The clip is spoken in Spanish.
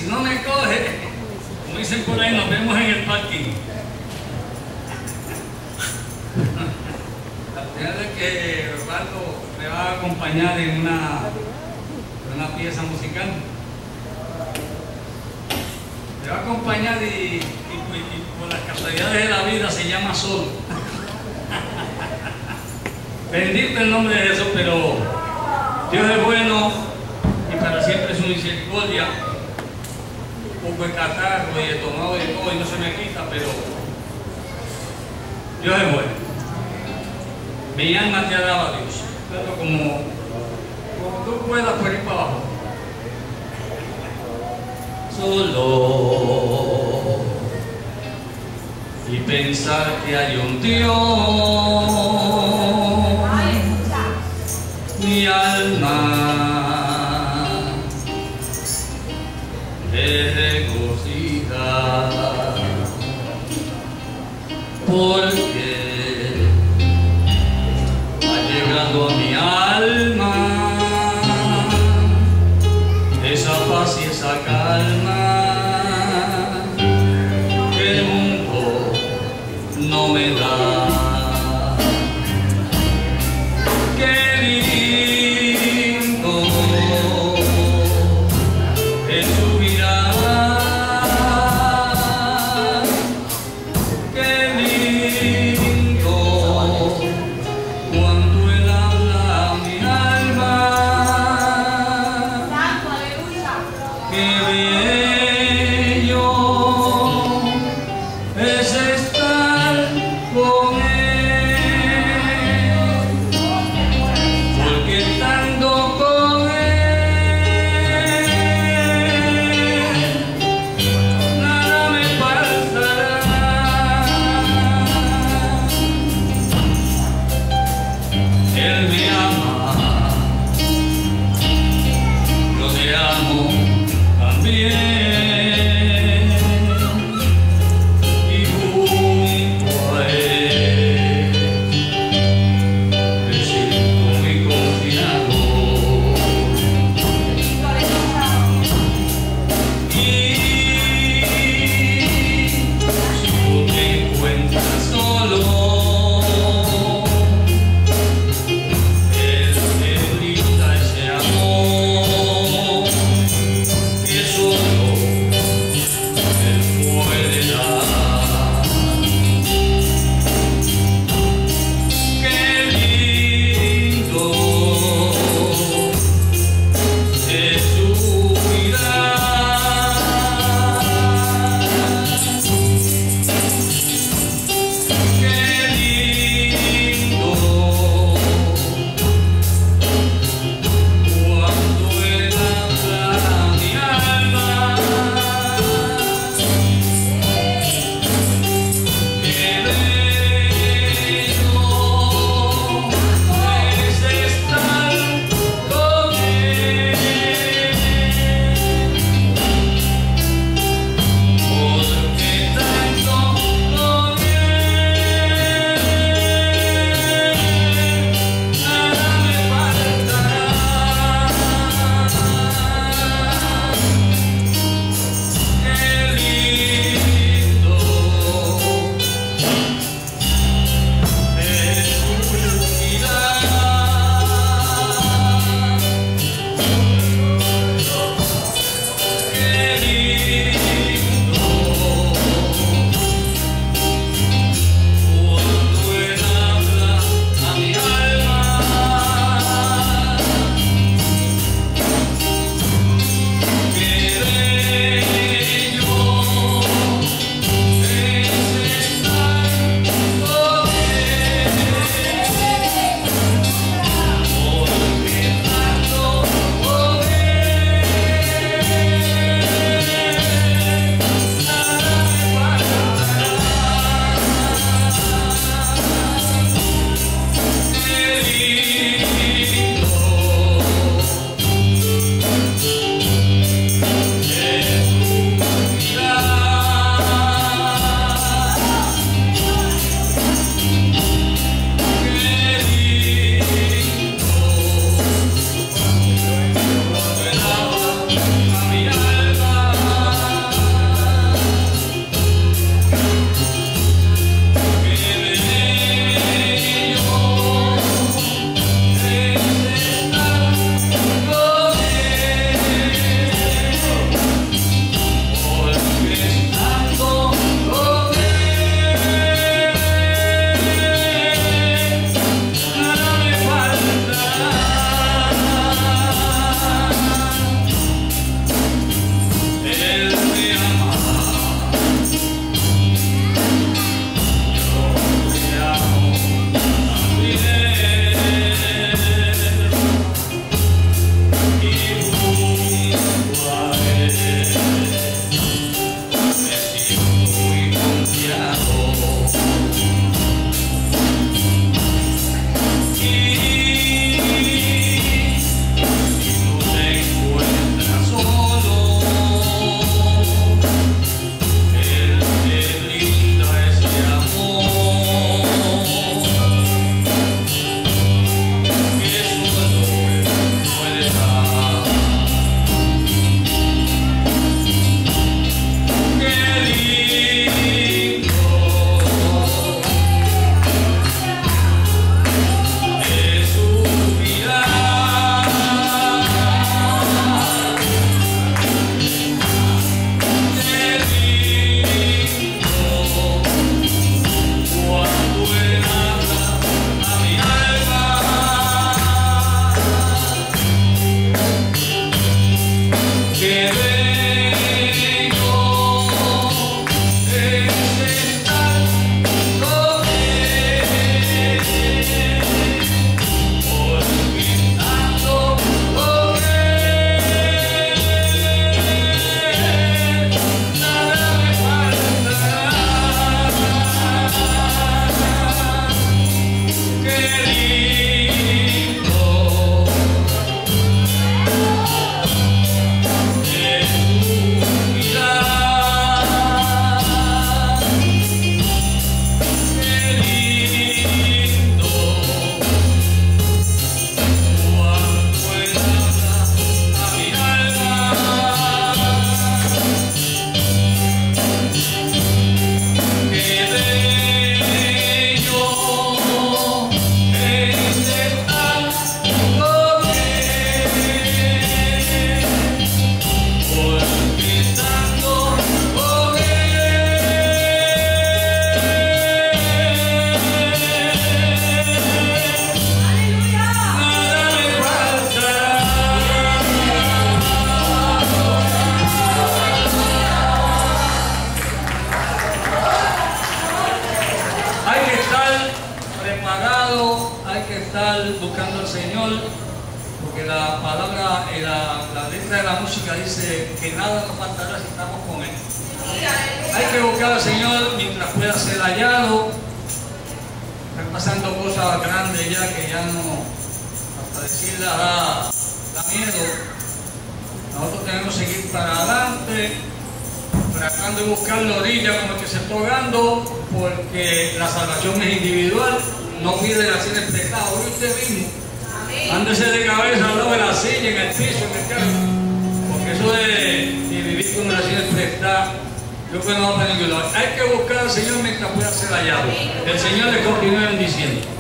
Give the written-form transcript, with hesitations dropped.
si no me coge, como dicen por ahí, nos vemos en el parking. La primera vez que Osvaldo me va a acompañar en una pieza musical. Me va a acompañar y por las casualidades de la vida se llama Sol. Bendito el nombre de Jesús, pero Dios es bueno y para siempre es su misericordia. Un poco de catarro y de tomado y de todo y no se me quita, pero Dios es bueno. Mi alma te alaba, Dios. Pero como tú puedas por ir para abajo. Solo y pensar que hay un Dios, mi alma se regocija porque ha llegado a mi alma esa paz y esa calma que el mundo no me da. Qué lindo es su mirada, qué lindo cuando él habla a mi alma. Qué bello es estar con él, porque estando con él nada me faltará. Él me ama, yo te amo también, y junto a él me siento muy confiado. Y si tú te encuentras solo, él te brinda ese amor que solo estar buscando al Señor, porque la palabra, la letra de la música dice que nada nos faltará si estamos con Él. Hay que buscar al Señor mientras pueda ser hallado. Están pasando cosas grandes ya que ya no, hasta decirlas da miedo. Nosotros tenemos que seguir para adelante, tratando de buscar la orilla como el que se está ahogando, porque la salvación es individual, no pide hacer el pecado. Hoy usted mismo, ándese de cabeza al lado de la silla, en el piso, en el carro, porque eso de vivir con una silla prestada, yo creo que no va para ningún lado. Hay que buscar al Señor mientras pueda ser hallado. El Señor le continúe bendiciendo.